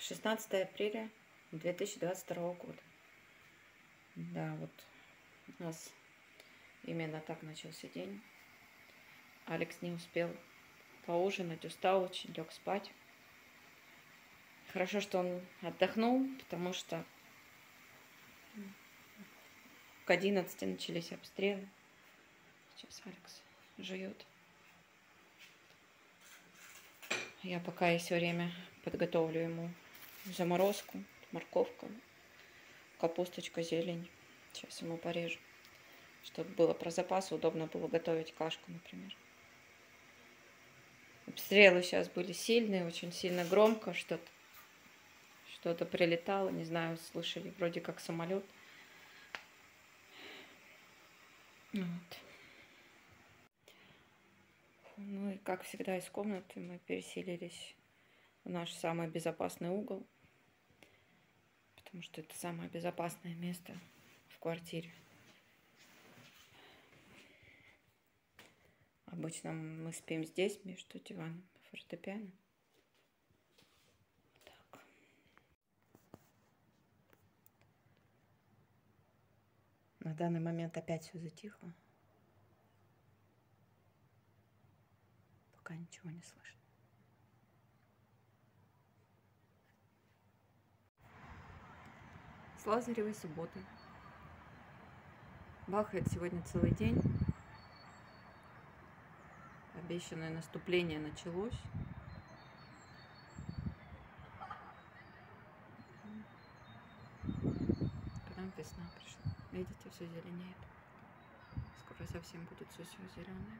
16 апреля 2022 года. Да, вот у нас именно так начался день. Алекс не успел поужинать, устал очень, лег спать. Хорошо, что он отдохнул, потому что к 11 начались обстрелы. Сейчас Алекс жует. Я пока есть время подготовлю ему заморозку, морковку, капусточка, зелень. Сейчас ему порежу, чтобы было про запас, удобно было готовить кашку, например. Обстрелы сейчас были сильные, очень сильно громко, что-то прилетало, не знаю, слышали, вроде как самолет. Вот. Ну и как всегда из комнаты мы переселились в наш самый безопасный угол, потому что это самое безопасное место в квартире. Обычно мы спим здесь, между диваном и фортепиано. Так. На данный момент опять все затихло. Пока ничего не слышно. С Лазаревой субботы. Бахает сегодня целый день. Обещанное наступление началось. К нам весна пришла. Видите, все зеленеет. Скоро совсем будет все зеленое.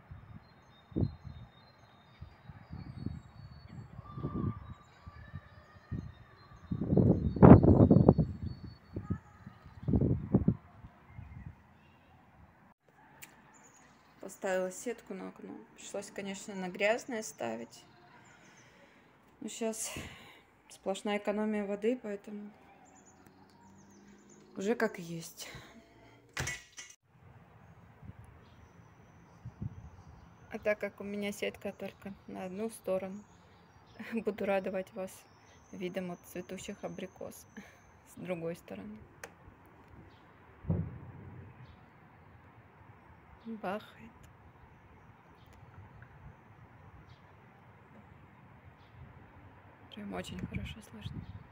Поставила сетку на окно. Пришлось, конечно, на грязное ставить. Но сейчас сплошная экономия воды, поэтому уже как есть. А так как у меня сетка только на одну сторону, буду радовать вас видом от цветущих абрикос с другой стороны. Бахает. Прям очень хорошо слышно.